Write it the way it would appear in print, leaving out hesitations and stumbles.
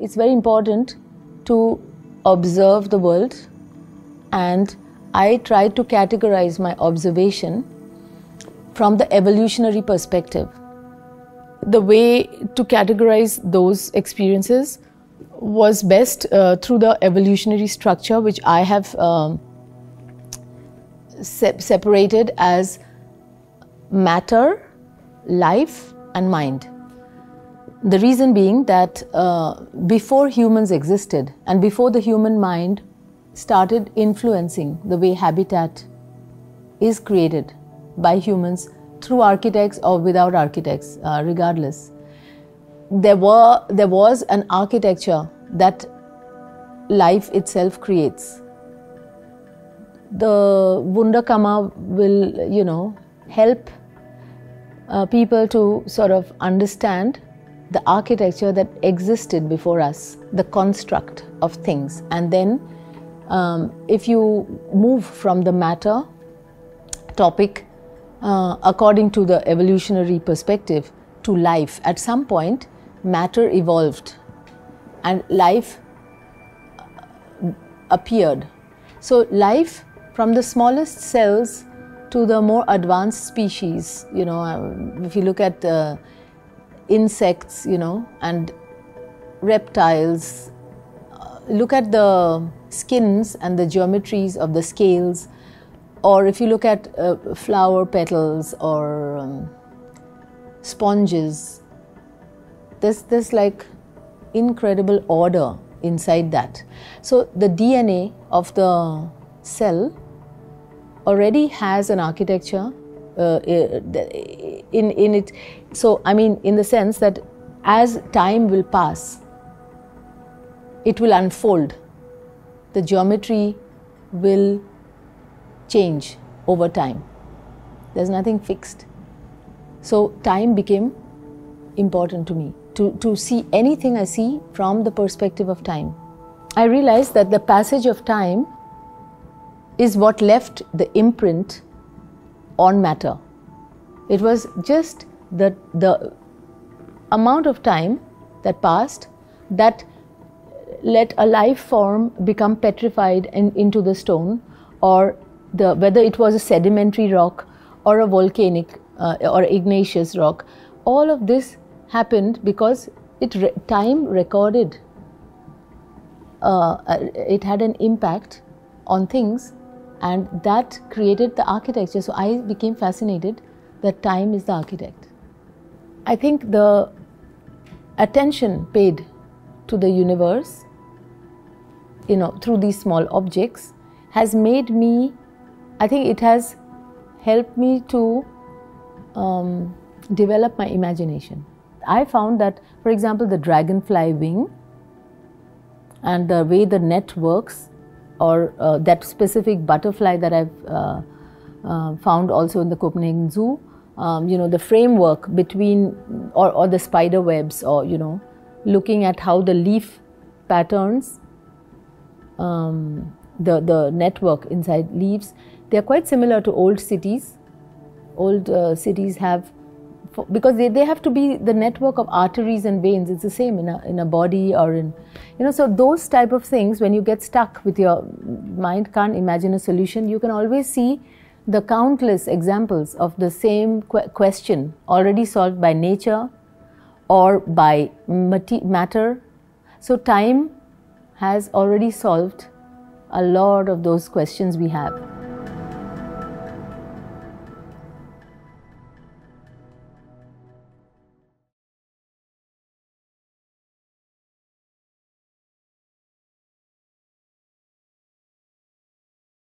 it's very important to observe the world, and I try to categorize my observation from the evolutionary perspective. The way to categorize those experiences was best through the evolutionary structure, which I have separated as matter, life, and mind. The reason being that before humans existed and before the human mind started influencing the way habitat is created by humans through architects or without architects, regardless, there was an architecture that life itself creates. The Wunderkammer will, help people to sort of understand the architecture that existed before us, the construct of things. And then if you move from the matter topic according to the evolutionary perspective to life, at some point matter evolved and life appeared. So life, from the smallest cells to the more advanced species, if you look at insects, and reptiles, look at the skins and the geometries of the scales, or if you look at flower petals or sponges, there's like incredible order inside that. So the DNA of the cell already has an architecture in it. So I mean, in the sense that as time will pass, it will unfold. The geometry will change over time. There's nothing fixed. So time became important to me, to see anything I see from the perspective of time. I realized that the passage of time is what left the imprint on matter. It was just the amount of time that passed that let a life form become petrified into the stone, or whether it was a sedimentary rock or a volcanic or igneous rock. All of this happened because time recorded. It had an impact on things, and that created the architecture. So I became fascinated that time is the architect. I think the attention paid to the universe, through these small objects, has made me, I think it has helped me to develop my imagination. I found that, for example, the dragonfly wing and the way the net works, or that specific butterfly that I've found also in the Copenhagen Zoo, the framework between, or the spider webs, or looking at how the leaf patterns, the network inside leaves, they are quite similar to old cities. Old cities have, because they have to be the network of arteries and veins. It's the same in a body, or in, so those type of things, when you get stuck with your mind, can't imagine a solution, you can always see the countless examples of the same question already solved by nature or by matter. So time has already solved a lot of those questions we have.